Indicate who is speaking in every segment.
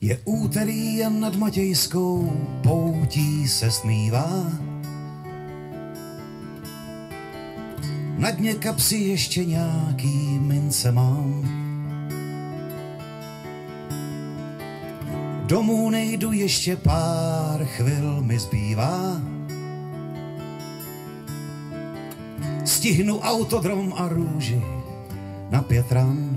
Speaker 1: Je úterý a nad Matějskou poutí se smívá. Na dně kapsy ještě nějaký mince mám. Domů nejdu, ještě pár chvil mi zbývá. Stihnu autodrom a růži na 5 ran.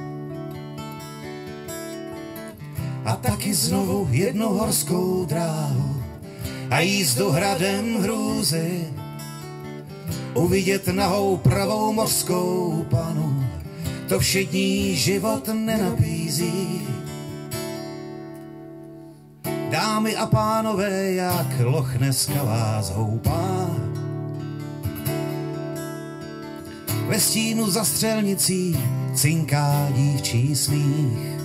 Speaker 1: A taky znovu jednu horskou dráhu a jízdu hradem hrůzy. Uvidět nahou pravou mořskou panu, to všední život nenabízí. Dámy a pánové, jak Loch Nesska vás houpá. Ve stínu za střelnicí cinká dívčí smích.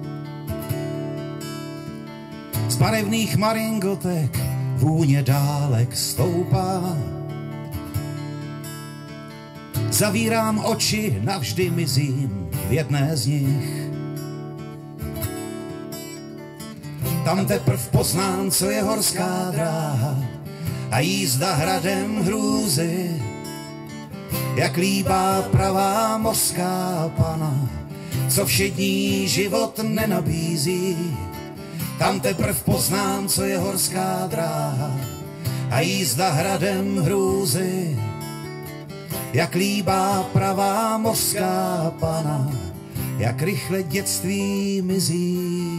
Speaker 1: Z barevných maringotek vůně dálek stoupá. Zavírám oči, navždy mizím v jedné z nich. Tam teprv poznám, co je horská dráha a jízda hradem hrůzy. Jak líbá pravá mořská pana, co všední život nenabízí. Tam teprv poznám, co je horská dráha a jízda hradem hrůzy. Jak líbá pravá mořská pana, jak rychle dětství mizí.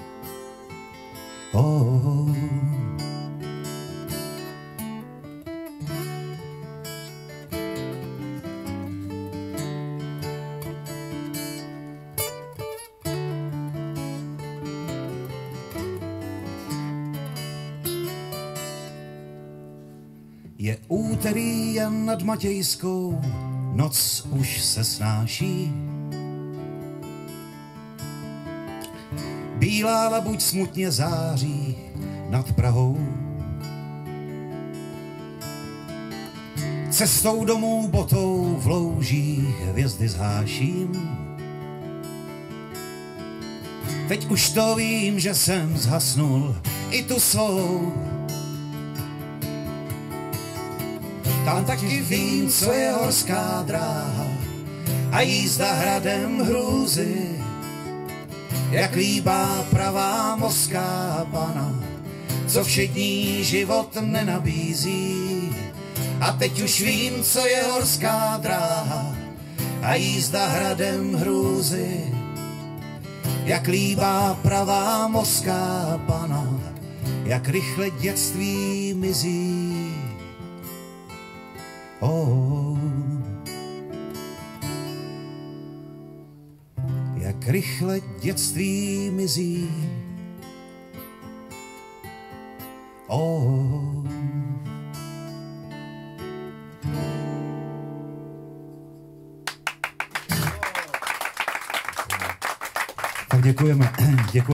Speaker 1: Oh. Je úterý a nad Matějskou noc už se snáší. Bílá labuť smutně září nad Prahou. Cestou domů botou v loužích hvězdy zháším. Teď už to vím, že jsem zhasnul i tu svou. Tam taky vím, co je horská dráha a jízda hradem hrůzy. Jak líbá pravá mořská pana, co všední život nenabízí. A teď už vím, co je horská dráha a jízda hradem hrůzy. Jak líbá pravá mořská pana, jak rychle dětství mizí. Oh. Jak rychle dětství mizí. Oh. Tak děkujeme.